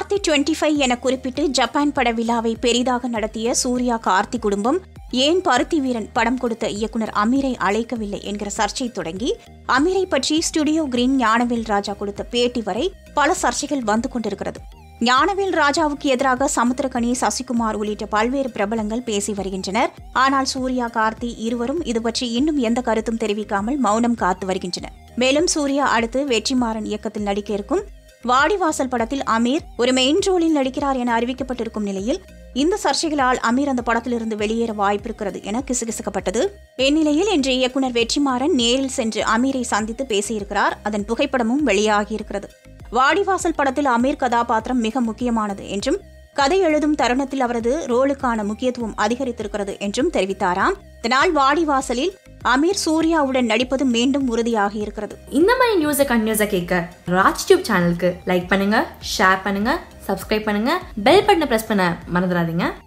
கார்த்தி 25 என குறிப்பிட்டு ஜப்பான் பட விழாவை பெரிதாக நடத்திய சூர்யா கார்த்தி குடும்பம் ஏன் பருத்தி வீரன் படம் கொடுத்த இயக்குனர் அமீரை அழைக்கவில்லை என்கிற சர்ச்சை தொடங்கி அமீரை பற்றி ஸ்டுடியோ கிரீன் ஞானவேல் ராஜா கொடுத்த பேட்டி வரை பல சர்ச்சைகள் வந்து கொண்டிருக்கிறது. ஞானவேல் ராஜாவுக்கு எதிராக சமுத்திரக்கனி, சசிகுமார் உள்ளிட்ட பல்வேறு பிரபலங்கள் பேசி வருகின்றனர். ஆனால் சூர்யா, கார்த்தி இருவரும் இது பற்றி இன்னும் எந்த கருத்தும் தெரிவிக்காமல் மௌனம் காத்து வருகின்றனர். மேலும் சூர்யா அடுத்து வெற்றிமாறன் இயக்கத்தில் நடிக்க இருக்கும் வாடிவாசல் படத்தில் அமீர் ஒரு மெயின் ரோலில் நடிக்கிறார் என அறிவிக்கப்பட்டிருக்கும் நிலையில் இந்த சர்ச்சைகளால் அமீர் அந்த படத்திலிருந்து வெளியேற வாய்ப்பிருக்கிறது என கிசுகிசுக்கப்பட்டது. இந்நிலையில் இன்று இயக்குனர் வெற்றிமாறன் நேரில் சென்று அமீரை சந்தித்து பேசியிருக்கிறார். அதன் புகைப்படமும் வெளியாகியிருக்கிறது. வாடிவாசல் படத்தில் அமீர் கதாபாத்திரம் மிக முக்கியமானது என்றும் கதை எழுதும் தருணத்தில் அவரது ரோலுக்கான முக்கியத்துவம் அதிகரித்திருக்கிறது என்றும் தெரிவித்தாராம். இதனால் வாடிவாசலில் அமீர் சூர்யாவுடன் நடிப்பது மீண்டும் உறுதியாகி இருக்கிறது. இந்த மாதிரி நியூஸை கண்டினியூஸா கேட்க ராஜ் டியூப் சேனலுக்கு லைக் பண்ணுங்க, ஷேர் பண்ணுங்க, சப்ஸ்கிரைப் பண்ணுங்க, பெல் பட்டனை பிரஸ் பண்ண மறந்துடாதீங்க.